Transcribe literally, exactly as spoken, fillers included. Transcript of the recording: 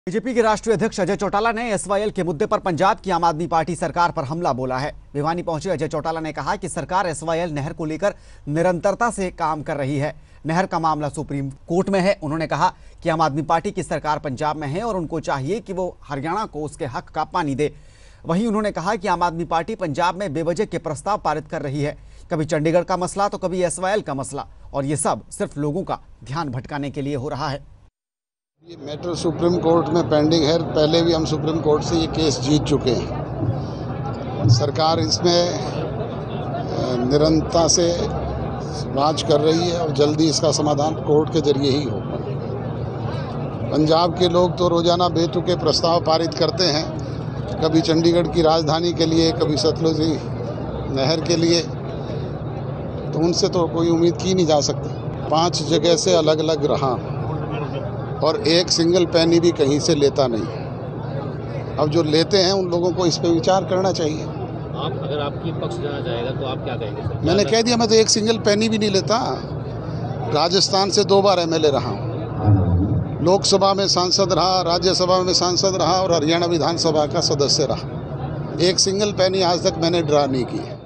BJP के राष्ट्रीय अध्यक्ष अजय चौटाला ने एसवाईएल के मुद्दे पर पंजाब की आम आदमी पार्टी सरकार पर हमला बोला है। भिवानी पहुंचे अजय चौटाला ने कहा कि सरकार एसवाईएल नहर को लेकर निरंतरता से काम कर रही है। नहर का मामला सुप्रीम कोर्ट में है। उन्होंने कहा कि आम आदमी पार्टी की सरकार पंजाब में है और उनको चाहिए कि वो हरियाणा को उसके हक का पानी दे। वहीं उन्होंने कहा कि आम आदमी पार्टी पंजाब में बेवजह के प्रस्ताव पारित कर रही है, कभी चंडीगढ़ का मसला तो कभी एसवाईएल का मसला, और ये सब सिर्फ लोगों का ध्यान भटकाने के लिए हो रहा है। ये मैटर सुप्रीम कोर्ट में पेंडिंग है। पहले भी हम सुप्रीम कोर्ट से ये केस जीत चुके हैं। सरकार इसमें निरंतरता से जांच कर रही है और जल्दी इसका समाधान कोर्ट के जरिए ही होगा। पंजाब के लोग तो रोजाना बेतुके प्रस्ताव पारित करते हैं, कभी चंडीगढ़ की राजधानी के लिए, कभी सतलुज नहर के लिए, तो उनसे तो कोई उम्मीद की नहीं जा सकती। पांच जगह से अलग अलग रहा और एक सिंगल पैनी भी कहीं से लेता नहीं। अब जो लेते हैं उन लोगों को इस पे विचार करना चाहिए। आप अगर आपकी पक्ष जाना जाएगा तो आप क्या कहेंगे सर? मैंने कह दिया, मैं तो एक सिंगल पैनी भी नहीं लेता। राजस्थान से दो बार एमएलए रहा हूँ, लोकसभा में सांसद रहा, राज्यसभा में सांसद रहा और हरियाणा विधानसभा का सदस्य रहा। एक सिंगल पैनी आज तक मैंने ड्रा नहीं की है।